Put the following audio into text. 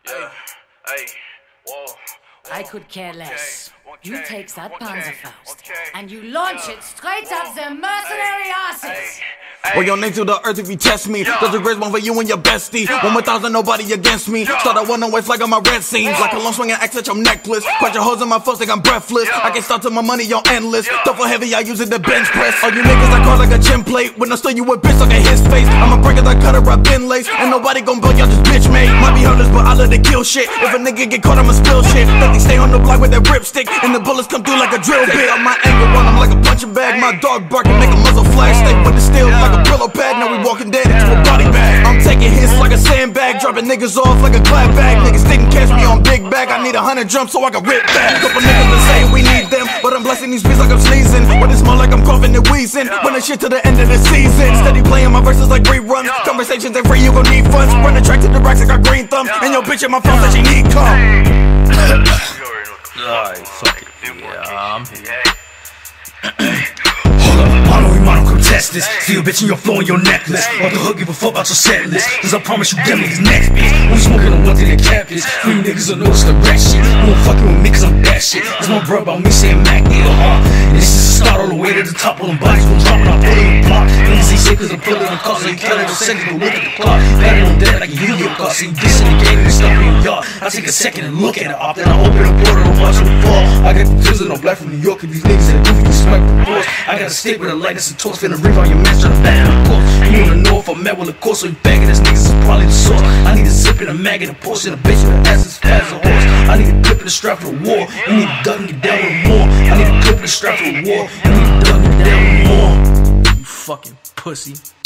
Yeah. Hey. Whoa. I could care less. You take that Panzerfaust and you launch it straight up the mercenary asses. Well, your name to the earth if you test me. There's a great one for you and your bestie. 1,000, nobody against me. Start a one-on-way flag on my red scenes. Like a long swinging axe at your necklace. Quite your hoes in my foot, think I'm breathless. I can start to my money on endless. Duffel heavy, I use it to bench press. All you niggas I call like a gym plate. When I steal you a bitch, look at his face. I'ma break it like cutter, I've been laced. Ain't nobody gon' build y'all just bitch made. Might be hurdles, but I love to kill shit. If a nigga get caught, I'ma spill shit. Let me stay on the block with that ripstick. And the bullets come through like a drill bit. On my anger run, I'm like a punching bag. My dog barking, make a muzzle flash. Stay with the steel like a Brillo pad. Now we walking dead into a body bag. I'm taking hits like a sandbag, dropping niggas off like a clap bag. Niggas didn't catch me on big bag. I need 100 jumps so I can rip back. Couple niggas been saying we need them, but I'm blessing these beats like I'm sneezing. When it smell like I'm coughing and wheezing. When the shit to the end of the season. Steady playing my verses like reruns. Conversations ain't free, you gon' need funds. Run the track to the racks, I got green thumbs. And your bitch in my phone said she need cum. Alright, fuck it. Yeah, I'm here. Mono, come test this. See a bitch in your flow and your necklace. Off the hook, give a fuck about your set list. Cause I promise you, them niggas next, bitch. When we smoking on one thing, they cap this. You niggas will know it's the rat shit. You won't fucking with me cause I'm that shit. It's my bro about me saying Mac, and this is the start all the way to the top. All them bodies gon' drop and I'm pulling the block. Niggas ain't shit cause I'm pulling the cost. So you kill it in seconds, but look at the clock. Got it on dead like a Yu-Gi-Oh card. See this in the game and stuff in your yard. I take a second and look at it off. Then I open the portal and watch it fall. I got the prison on black from New York. And these niggas that goofy can smack the force. I got a stick with a light and some toast. Finna reef on your match, tryna back in the course. You wanna know if I'm mad with the course, so you bagging this niggas is probably the source. I need a zip and a mag and a Porsche and a bitch with an ass as fast as a horse. I need a clip and a strap for the war. You need a duck and get down with more. I need a clip and a strap for the war. You need a duck and get down with more. You fucking pussy.